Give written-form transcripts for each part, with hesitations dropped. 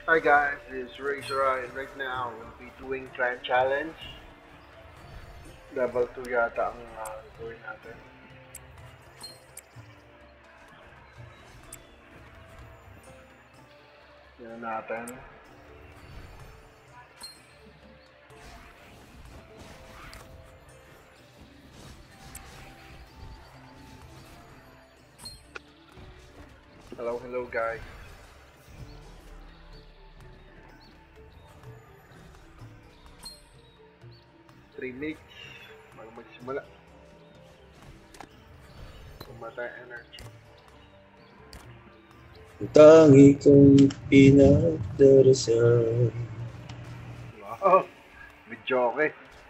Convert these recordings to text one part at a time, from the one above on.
Hi guys, it's Razor and right now we'll be doing Clan Challenge. Level 2 yata ang gawin natin. Yan natin. Hello guys. Three minutes bago magsimula. Pumatay energy. Ang tangi kong pinagdarasal. Wow! Video okay.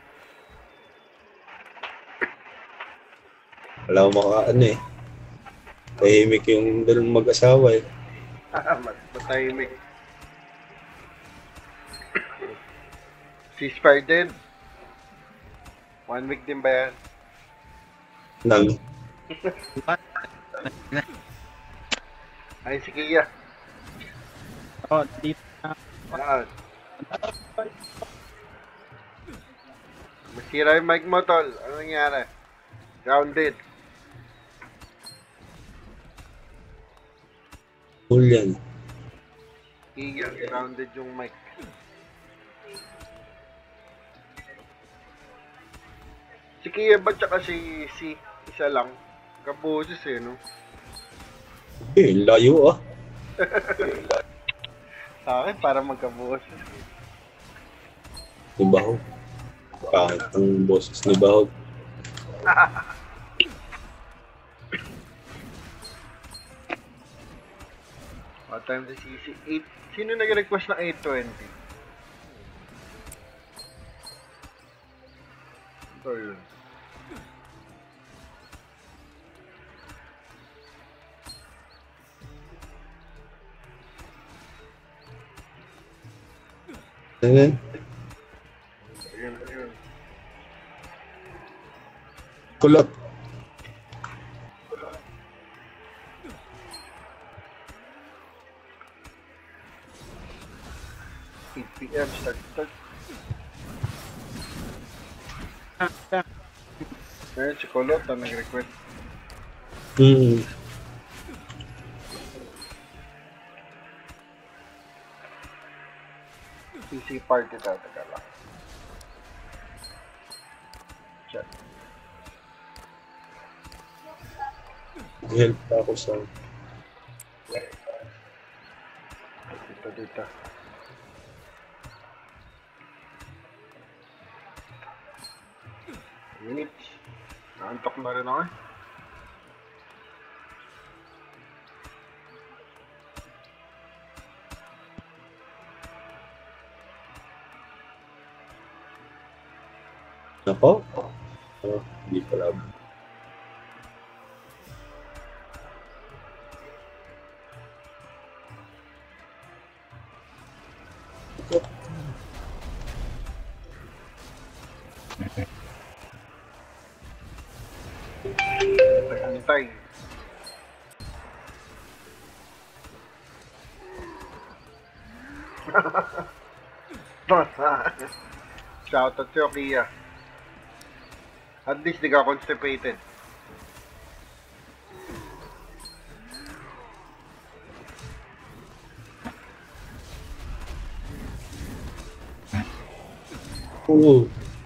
Wala akong makaano eh. Tahimik yung dalawang mag-asawa eh. Matahimik. Ceasefire din. 1 week din ba yan? Nang. Ay, si Kia. Oh, dito na. Masira yung mic mo, tol. Ano nangyari? Grounded. Cool yan. Kia, grounded yung mic. Si Kia ba tsaka si isa lang? Kaboses eh, no? Eh, layo ah. Sa akin, para magkaboses. Ni Bahog. Kahit ang boses ni Bahog. What time the CC? 8. Sino nag-request ng 8:20? Ito yun. Ayan. Ayun. Kulot. PM start. Ayun, si Kulot ang nag-request. PC party tataka lang. Chat. Help ako sa... Dito. Minutes. Naantok na rin ako eh. Nako? Oh, hindi pala. Nagantay. Shoutout sa'yo, Kia. At least di ka constipated. Oo.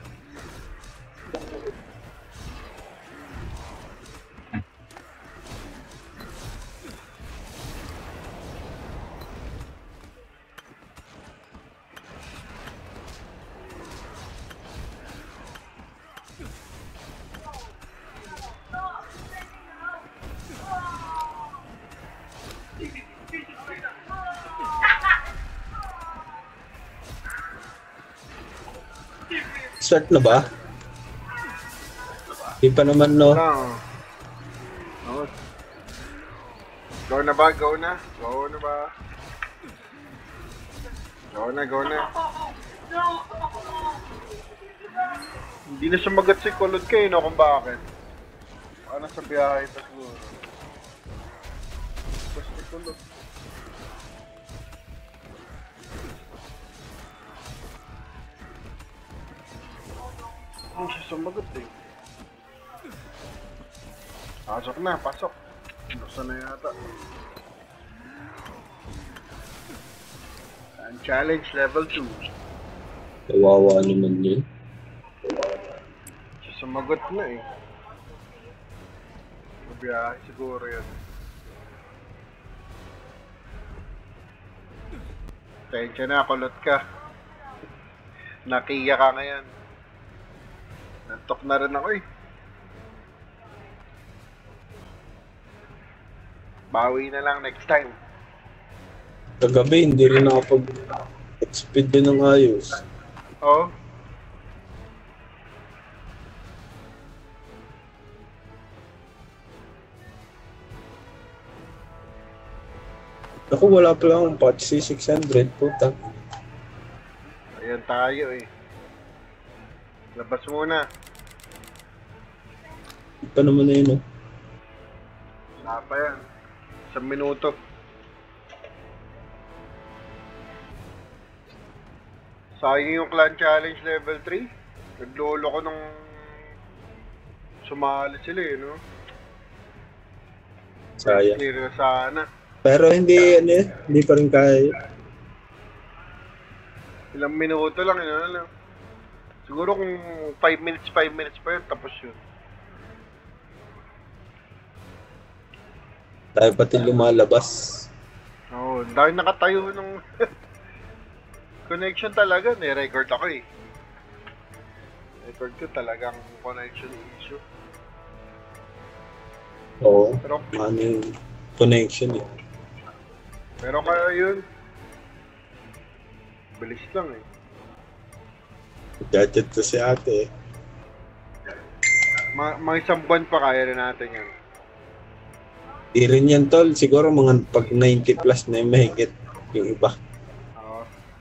Start na ba? Di pa naman, no? No. Oh. Go na ba? Go na? Go na ba? Go na. Hindi na sumagat si Kulot kayo, no? Kung bakit. Ano sa biyahe pa siguro. Basta si Kulot. Hindi siya sumagot eh. Pasok na, pasok. Buksan na yata. And challenge level 2. Kawawa naman yun. Siya sumagot na eh. Mabiyahe siguro yan. Tensya na, kulot ka. Nakiya ka ngayon. Nantok na rin ako eh. Bawi na lang next time. Kagabi, hindi rin nakapag-speed din ng ayos. Oo. Ako, wala pala akong patch C600, puta. Ayan tayo eh. Labas muna. Ito naman na yun, oh. Wala pa yan. 1 minuto. Sayang yung clan challenge level 3. Naglolo ko nung sumali sila eh, no? Sayang. Clear na sana. Pero hindi, ano eh, hindi pa rin kaya yun. Ilang minuto lang, yun na lang. Siguro kung 5 minutes pa yun, tapos yun. Tayo pati lumalabas. Oo, dahil nakatayo nung connection talaga, record ako eh. Record ko talagang connection issue. Oo, Pero, ano yung connection eh. pero kaya yun, bilis lang eh. Gadget to si ate eh. Mga isang buwan pa kaya rin natin yan. Di rin yan, tol. Siguro mga pag 90 plus na yung mahigit yung iba. Oo.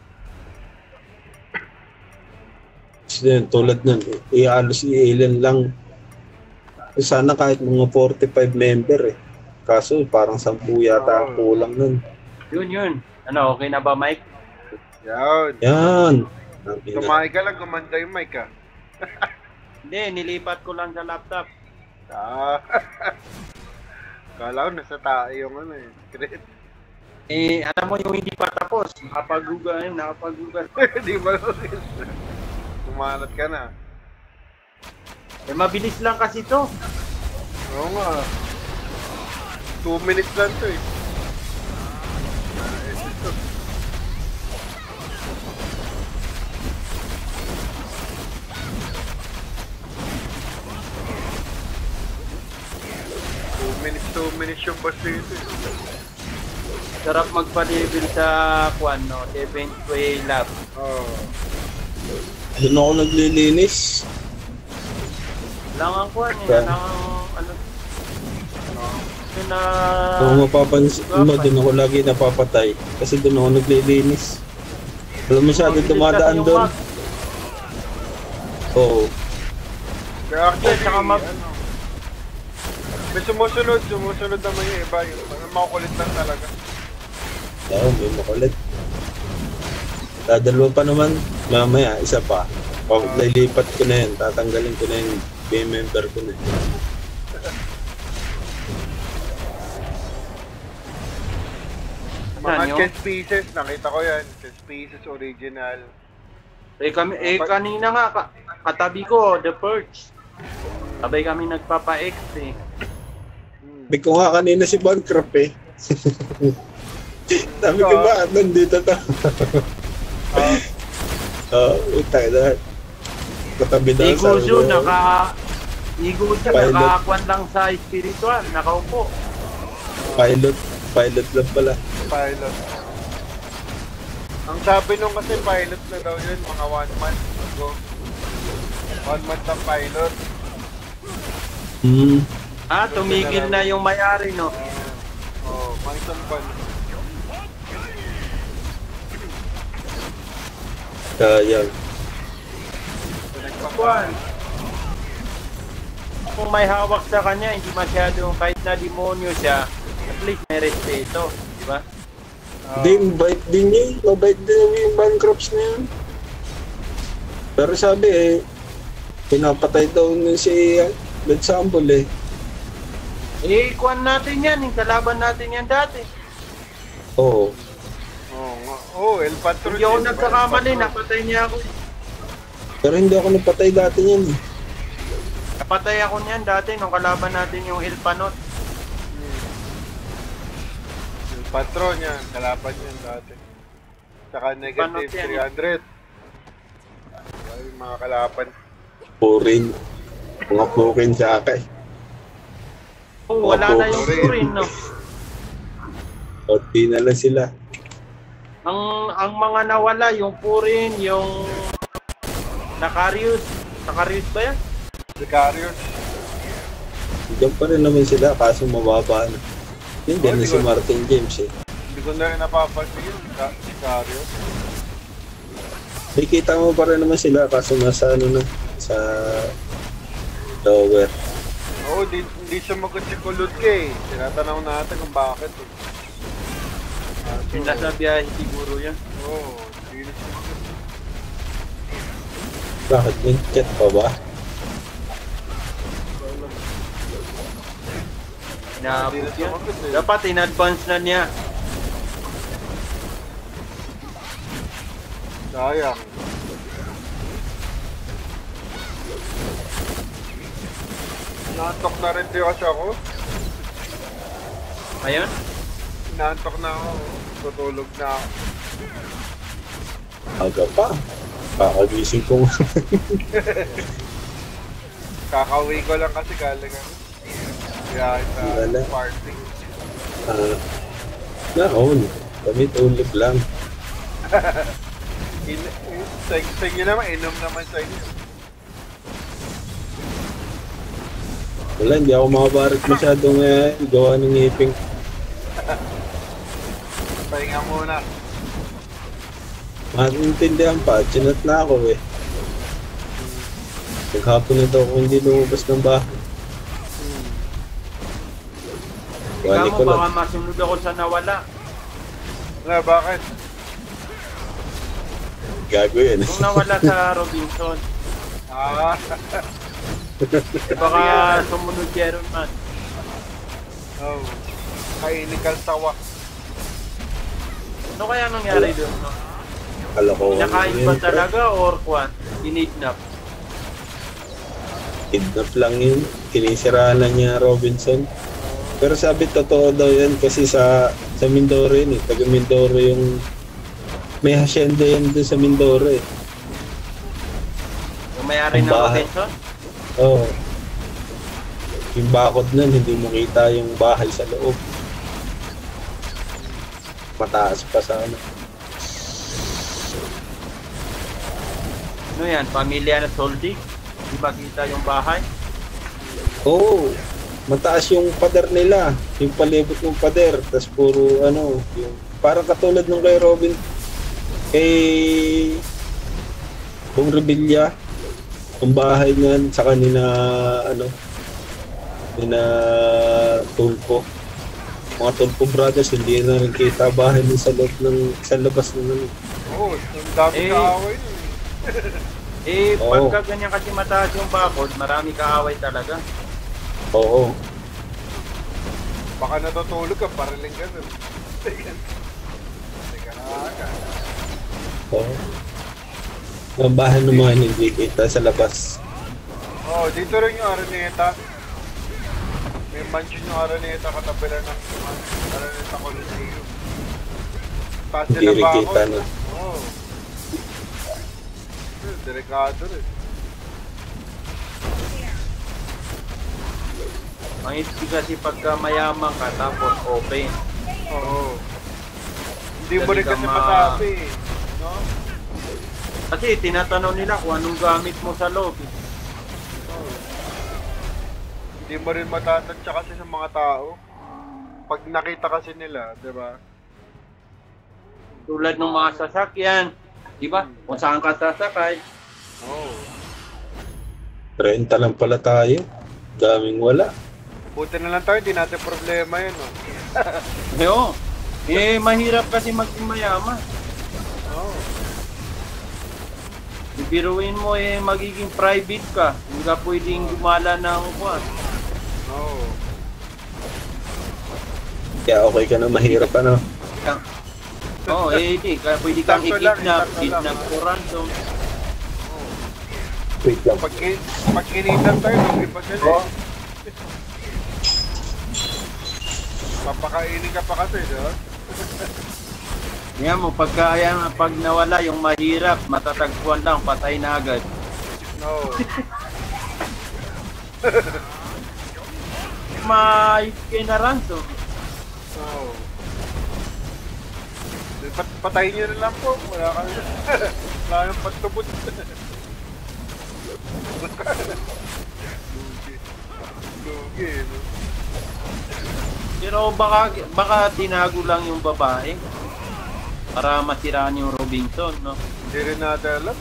Kasi yun, tulad nun, ialos i-alien lang. Sana kahit mga 45 member eh. Kaso parang 10 yata ang kulang nun. Yun. Ano, okay na ba, Mike? Yan. Yan. Tumahay ka lang, gumanda yung mic ah. Hindi, nilipat ko lang sa laptop. Ah. Kala ko nasa tayo yung ano eh. Great. Eh, alam mo yung hindi pa tapos. Nakapagugal. Di ba? Kumalat ka na. Eh, mabilis lang kasi to. Oo nga. 2 minutes lang to eh. Ayos ito. Two minutes yung boss dito eh. Sarap magpa-level sa kwan, no? Event Way Lab. Oo. Doon ako naglilinis. Lang ang kwan, Yeah. lang ang ano. Yun na... Kung mapapansin mo, doon ako lagi napapatay. Kasi doon ako naglilinis. Wala masyado dumadaan doon. Oo. Kaya actually, Saka ano, may sumusunod naman yung iba. Yung makukulit lang talaga. Oo, may makulit. Dadalawa pa naman. Mamaya, isa pa. Pag lilipat ko na yun, tatanggalin ko na yung game member ko na yun. Mga Yan, yung- chess pieces, nakita ko yan. Chess pieces original. Kanina nga, katabi ko, The Purge. Sabay kami nagpapa-X eh. Sabi ko nga kanina si Bancraft eh. Sabi ko ba, nandito to. Utay na. Katabi na sa Iguzo, ano. Pilot. nakakuan lang sa spiritual, nakaupo. Pilot lang pala. Pilot. Ang sabi nung kasi pilot na daw yun, mga 1 month ago. 1 month ang pilot. Tumigil na yung may-ari, no? Oo, mga isang buwan. Sayang. Kuan. Kung may hawak sa kanya, hindi masyadong kahit na demonyo siya, at least may respeto, di ba? Hindi, mabait din niya. Mabait din yung Bancrafts na yun. Pero sabi eh, Pinapatay daw nun si Red Sambol eh. Kuhan natin yan. Yung kalaban natin yan dati. Oo. Oo nga. Oo, El Patron. Hindi ako El nagkakamali. Patron. Napatay niya ako. Pero hindi ako napatay dati niyan eh. Napatay ako niyan dati nung kalaban natin yung El Panot. El Patron yan. Kalaban yan dati. Saka negative Panot yan. 300. Ay, mga kalaban. Purin. Mga purin sa akin. Oh, wala na yung Purin, no? O, di na lang sila. Ang mga nawala, yung Purin, yung Nakarius. Nakarius ba yan? Sicarius. Diyan pa rin naman sila, kaso mababa na. Yun din na si Martin James eh. Hindi ko na rin napapansin yun. Sicarius. May kita mo pa rin naman sila, kaso nasa ano na, sa lower. Oo, hindi sumagot si Kulutke eh. Tinatanaw natin kung bakit eh. Nasa biyahe siguro yan. Oo, hindi na sumagot. Bakit? May chat pa ba? Inaabot Hindi na yan. sumagot eh. Dapat in-advance na niya. Sayang. Nantok na rin din kasi ako. Ayun. Nantok na ako. Tutulog na ako. Aga pa. Kakagising ko. Kakauwi ko lang kasi galing ako. Kaya Wala. sa party. Naon. Kami tulog lang. Sa inyo naman, inom naman sa inyo. Wala, hindi ako makabarit masyadong gawa ng ngiping. Pahinga muna. Maintindihan pa, chinat na ako eh. Naghapon na daw ako hindi lumabas ng bahay. Ikaw Wali mo, ko lang. baka masunod ako sa nawala. Wala, bakit? Gago yun. Kung nawala sa Robinson, Ah, baka sumunod Jeron man. oh. Kainikal tawa. Ano kaya nangyari doon? No? Kala ko. Pinakain ba talaga or kwan? Kinidnap? Kidnap lang yun. Kinisiraan na niya Robinson. Pero sabi totoo daw yan kasi sa Mindoro yun eh. Taga Mindoro yung may hacienda yan doon sa Mindoro eh. Yung may-ari Ang ng bahay. Robinson? Oo. Yung bakod nun, hindi mo kita yung bahay sa loob. Mataas pa sana. Ano yan? Pamilya na Soldi? Di ba kita yung bahay? Oo. Mataas yung pader nila. Yung palibot ng pader. Tapos puro ano, yung parang katulad nung kay Robin. Kay Bong Revilla. Ang bahay niyan sa kanina ano, nina Tulpo. Mga Tulpo brothers, hindi na rin kita bahay nun sa loob ng sa labas ng ano. Oo, ang dami kaaway nun eh. Oo. Pagka ganyan kasi mataas yung bakod, marami kaaway talaga. Oo. Baka natutulog ka, paraling ka nun. Teka na ka. Oo. Ang bahay ng mga hindi kita sa labas. Oh, dito rin yung Araneta. May mansion yung Araneta katabi lang ng Araneta Coliseum. Taas Hindi nila rin ba ako? kita na. Oo. Delikado rin. Ang isip kasi pagka mayaman ka tapos open. Oo. Hindi mo Dali rin ka kasi masabi eh. No? Kasi tinatanong nila kung anong gamit mo sa loob. Oo. Hindi mo rin matatansya kasi sa mga tao. Pag nakita kasi nila, di ba? Tulad ng mga sasakyan. Di ba? Kung saan ka sasakay. Oo. 30 lang pala tayo. Daming wala. Buti na lang tayo, hindi natin problema yun, no? Oo. Mahirap kasi maging mayaman. Oo. Bibiruin mo magiging private ka. Hindi ka pwedeng gumala ng kwan. Oo. Kaya okay ka na, mahirap ano. Oo, hindi. Pwede kang Sakto lang, i-kidnap. sakto lang. Kidnap ko ransom. Wait lang. Pag kinitan tayo, lugi pa sila eh. Papakainin ka pa kasi, di ba? Yan mo, pag nawala yung mahirap, matatagpuan lang, patay na agad. No. May na ransom. No. Patayin nyo na lang po. Wala kang... Wala kang patubot. Lugi, no? Pero baka tinago lang yung babae para masiraan yung Robinson, no? Hindi rin natin alam.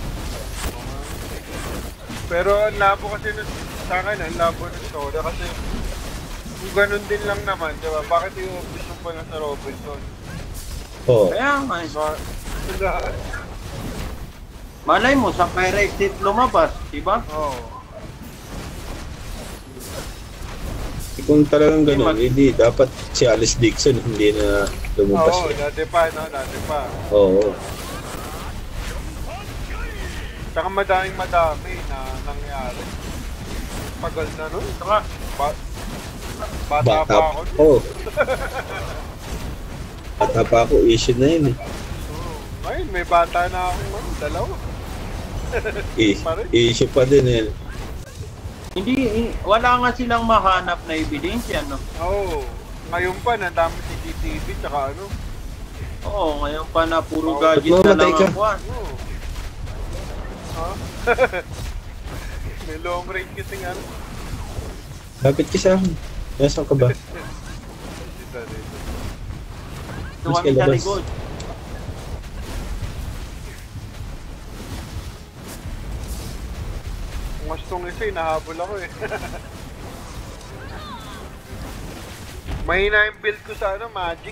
Pero ang labo kasi sa akin, ang labo ng story kasi kung ganun din lang naman, di ba? Bakit yung gusto pa na sa Robinson? Oo. Kaya nga, Wala. malay mo sa Fire Exit lumabas, di ba? Oo. Kung talagang gano'n, hindi. Dapat si Alice Dixon hindi na lumabas. Oo, dati pa, no? Dati pa. Oo. Saka madami na nangyari. Tagal na nun. Saka, Bata pa ako. Oo. Bata pa ako, issue na yun eh. Ngayon, may bata na ako. Dalawa. Issue pa din eh. wala nga silang mahanap na ebidensya, no? Oo. Ngayon pa, nandami CCTV, tsaka ano. Oo, ngayon pa na puro Oo, gadget ba't na lang mamatay ka? ang kuwan. Oo. Ha? May long range kasi nga. Lapit ka sa akin. Nasaan ka ba? Dito, dito. Ito Mas kami sa kalabas. likod. Mas tong isa, nahabol ako eh. Mahina yung build ko sa ano, Magic.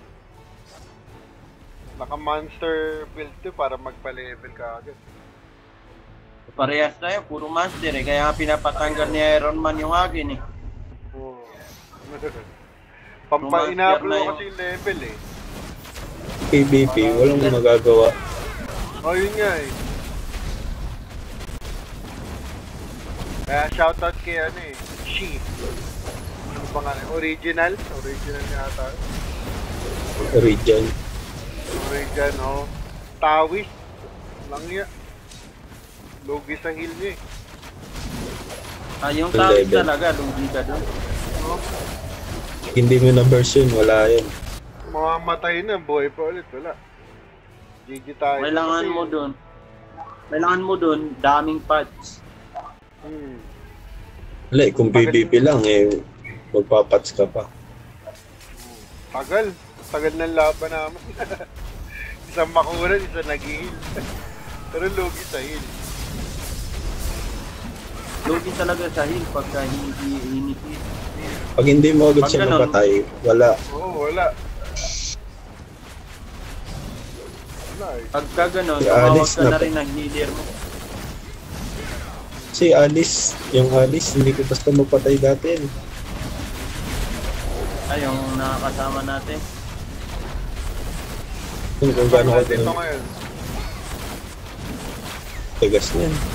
Naka-monster build to para magpa-level ka agad. Parehas tayo, puro master eh. Kaya pinapatanggal ni Iron Man yung akin eh. Oo. Master Pampainablo na ko yun. kasi yung level eh. PVP, walang magagawa. Oh, yun nga eh. Kaya shoutout kay ano eh, She. Ano pa nga, original? Original nga ata. Region. Original, oh. Tawis. Langya. Lugi sa hill niya eh. Yung tawid Level. talaga, lugi ka doon. Oh, Hindi mo na version, wala yan. mamamatay na, buhay pa ulit, wala. GG tayo. Kailangan mo doon, daming patch. Wala eh, kung PVP lang eh, magpapats ka pa. Tagal. Tagal ng laban namin. Isang makunan, isang nag-heal. Pero lugi sa heal. Lugi talaga sa hill pagka hindi hinipid. Pag hindi mo agad Pag siya ganun, mapatay, wala. Oo, wala. Wala eh. Pagka gano'n, Si tumawag Alice ka na na- rin ng healer mo. Si Alice, yung Alice, hindi ko basta mapatay dati yan. Ay, yung nakakasama natin. Kung gaano ka Dito din, ngayon. tagas na yan.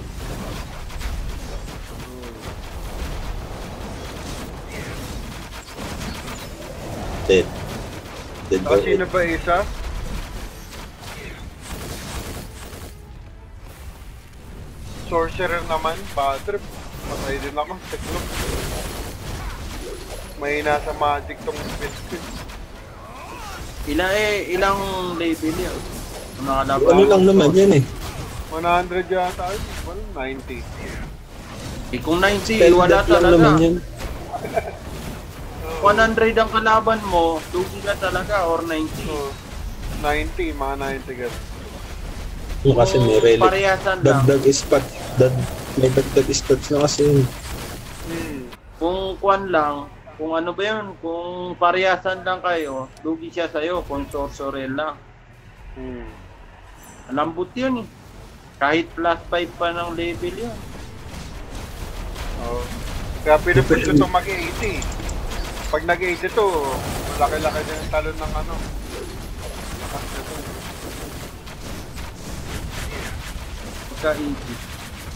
Dead. Dead Saka ba? sino ba isa? Sorcerer naman, bad trip. Patay din ako, Cyclops. May nasa magic tong spell ko. Ilang level yun? Ang nakalaban. Ano lang naman yan eh. 100 yata, well, 90. Eh, kung 90, Spell wala death lang talaga. naman yan. 100 ang kalaban mo, lugi ka talaga or 90. So, 90, mga 90 gan. Yung kasi may relic. Parehasan lang. Dagdag spot. May dagdag spots na kasi yun. Kung kuan lang, kung ano ba yun, kung parehasan lang kayo, lugi siya sa'yo kung sorcerer lang. Lambot yun eh. Kahit plus 5 pa ng level yun. Oh. Kaya pinipush ko itong mag-80. Pag nag-80 to, malaki-laki din yung talon ng ano. Lakas na to. Pagka-80.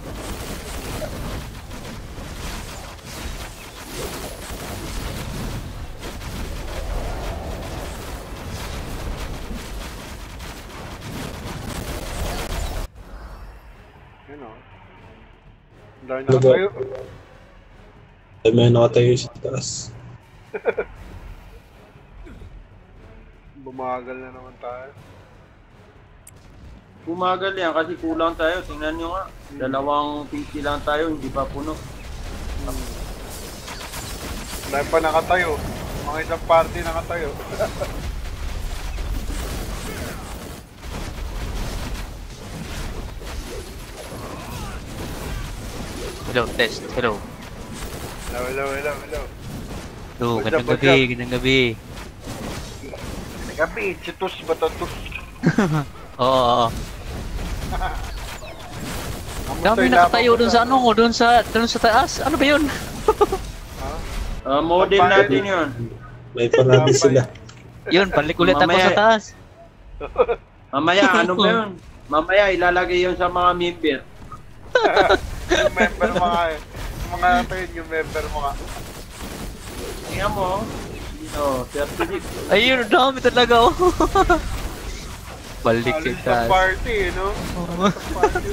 Yun o. Dahil na tayo. Ay, may nakatayo sa taas. Bumagal na naman tayo. Bumagal yan kasi kulang tayo. Tingnan nyo nga. 2 50 lang tayo, hindi pa puno. Dahil pa nakatayo. Mga isang party nakatayo. Hello, test. Hello. Hello. Hello, What's gandang up? gabi, gandang gabi. Gabi, chitus ba to? Oo. Dami nakatayo dun sa ano, dun sa taas. Ano ba yun? Model natin yun. May parami sila. Yun, balik ulit ako Mamaya. sa taas. Mamaya, ano ba yun? Mamaya, ilalagay yun sa mga member. Yung member mga tayo yung member mga. Tingnan mo. Dito, 36. Ayun, dami talaga oh. Balik Alis yung sa taas. party, no? Party.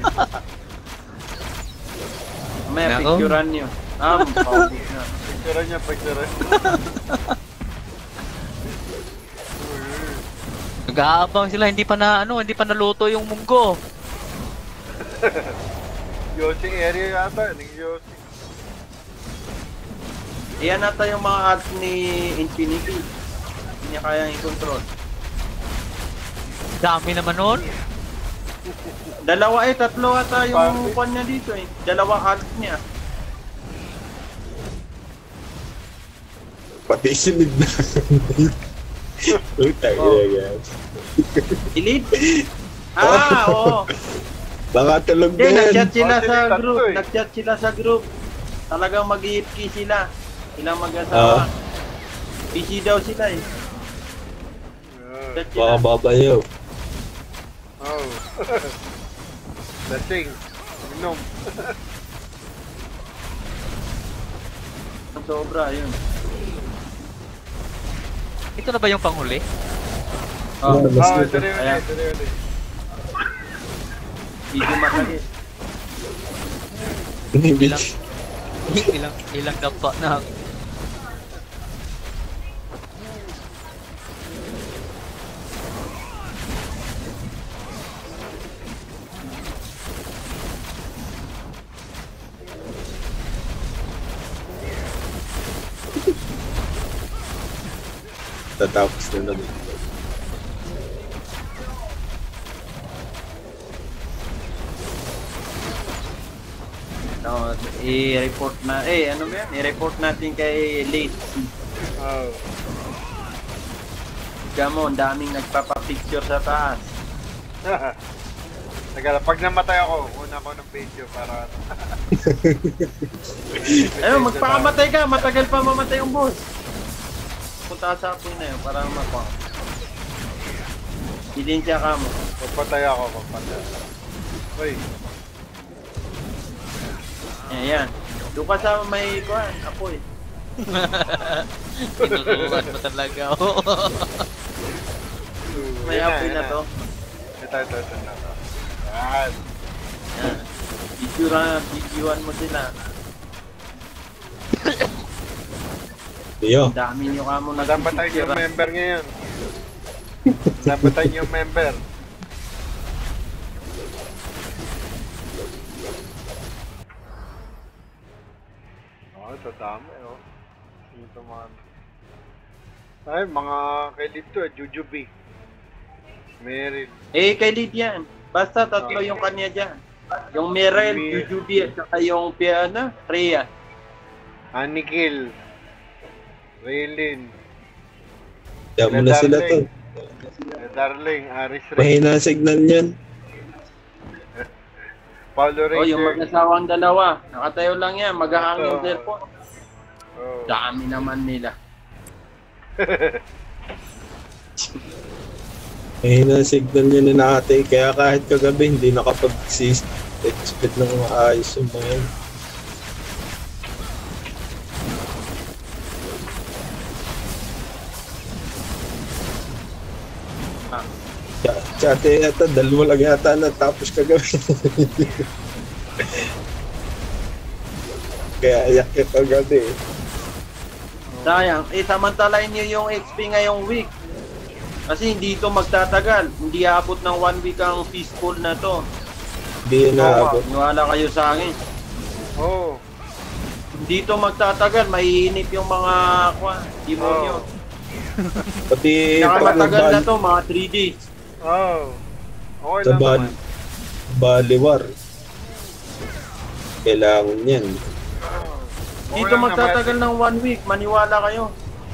Mamaya, Nako. picturean nyo. Paubos na. Picturean. Nag-aabang sila, hindi pa naluto yung munggo. Yossi area yata, yung Yossi. Iyan nata yung mga ads ni Infinity. Hindi niya kayang i-control. Dami naman nun. 2 tatlo ata yung kwan niya dito eh. 2 ads niya. Pati sinid na. Utang Oh. guys. Elite? Oo. Baka tulog Hindi, din. nag-chat sila Oh, sa tatlo group. eh. Nag-chat sila sa group. Talagang mag-iipki sila. Ilang mag-asawa. Busy daw sila eh. Chat sila. Baka babayaw. Oh. Lasing. Inom. Ang sobra, yun. Ito na ba yung panghuli? Oh, Ah, ito Ayan. rin. Medyo masakit. Ilang dapa na. Tatapos na naman. No, i-report na, ano ba yan? I-report natin kay Late. Oh. Diyan mo, ang daming nagpapapicture sa taas. Teka lang, pag namatay ako, una ko ng video para Ayun, magpakamatay ka, matagal pa mamatay yung boss. Punta ka sa apoy na yun para mapa. Idensya ka mo. Papatay ako. Uy, Ayan. Doon ka sa may kuhan, apoy. Tinuruan mo talaga oh. May yun apoy yun na to. Ito. Yan. Ayan. Videoan mo sila. Iyo. Ang dami nyo ka mo Napatay yung nagpipicture. member ngayon. Napatay yung member. Oh, ito dami, oh. Ito mga... Ay, mga kay dito, Jujubee. Meryl. Kay Lid yan. Basta tatlo yung kanya dyan. Yung Meryl, Jujubee, at saka yung Piana, Rhea. Anikil. Raylin. Kaya mo na sila to. Darling, Aris Ray. Mahina ang signal niyan. Paulo Oh, yung Ranger. mag-asawang dalawa. Nakatayo lang yan. Maghahang yung cellphone. Oh. Dami naman nila. Mahina ang signal niya na nakatay, kaya kahit kagabi hindi nakapag-expect ng maayos yung mga yan. Ah. Tsate yata, dalawa lang yata natapos kagabi. Kaya ayak yung kagabi. Sayang. Samantalain nyo yung XP ngayong week. Kasi hindi ito magtatagal. Hindi aabot ng 1 week ang peaceful na to. Hindi yun naabot. Niwala kayo sa akin. Oh. Hindi ito magtatagal. Maiinip yung mga demonyo. Pati Saka pag matagal na nagbal to, mga 3 days. Oh. Okay sa lang naman. baliwar, kailangan yan. Okay Dito lang magtatagal naman. ng 1 week. Maniwala kayo.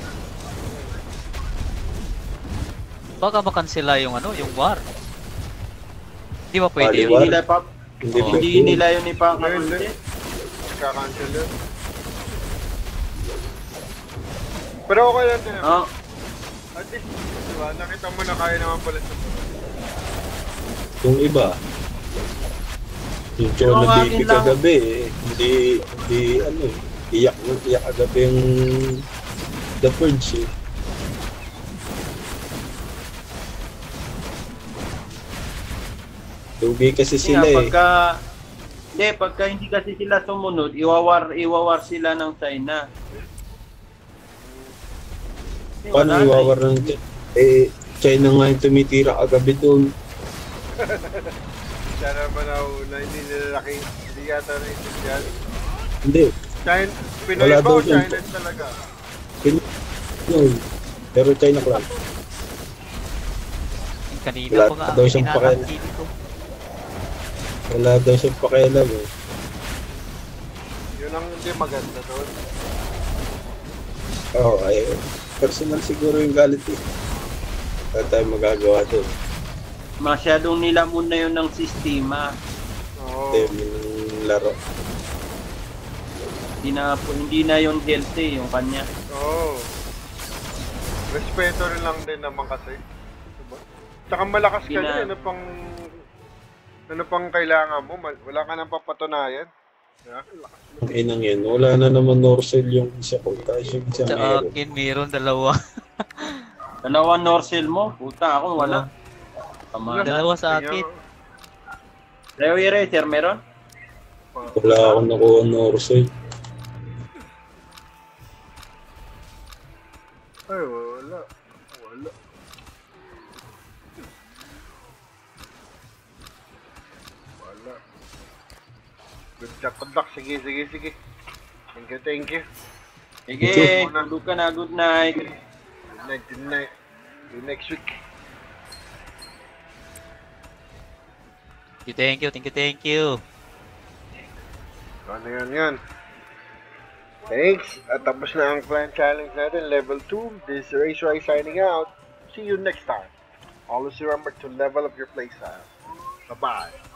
Baka makansela yung ano, yung war. Di ba pwede Baliwar. yun? Hindi nila pa, Hindi Oo. hindi pwede. nila yun Hindi. ipakakunti. Kaka-cancel yun. Pero okay lang din. Oh, At least, diba, nakita mo na kaya naman pala sa Yung iba, yung Yung Chona akin Baby lang. kagabi, hindi ano, iyak kagabi yung The Purge eh. Lugi kasi sila eh. pagka hindi kasi sila sumunod, iwawar sila ng China. Paano Wala na iwawar ng China nga yung tumitira kagabi doon. Siya naman na hindi nilalaki. Hindi yata na-intindihan. Hindi. China, Pinoy Wala ba daw o dyan. China talaga? Pinoy. Pero China clan. Kanina Wala ko nga daw siyang hinahangkin ko. Wala daw siyang pakialam eh. Yun ang hindi maganda doon. Oo, ay personal siguro yung galit eh. Wala tayong magagawa doon. Masyadong nilamon na yun ng sistema. Oo. Yung laro. Hindi na yun healthy yung kanya. Oo. Respeto rin lang din naman kasi. Diba? Tsaka malakas ka na, ano pang kailangan mo? Wala ka nang papatunayan. Yeah? Ang inang yan. Wala na naman Norcel yung isa ko. Tapos yung isa Sa meron. akin, meron dalawa. Dalawang Norcel mo? Puta, akong wala. Tama. Dalawa sa akin. Reo Eraser, meron? Wala akong nakuha Norcel. Ay, wala. Wala. Wala. Good luck. Sige. Thank you. Sige, tulog ka na. Good night. Good night. See you next week. Thank you. Ano yan. Thanks. At tapos na ang clan challenge natin, level 2. This is Race signing out. See you next time. Always remember to level up your playstyle. Bye-bye.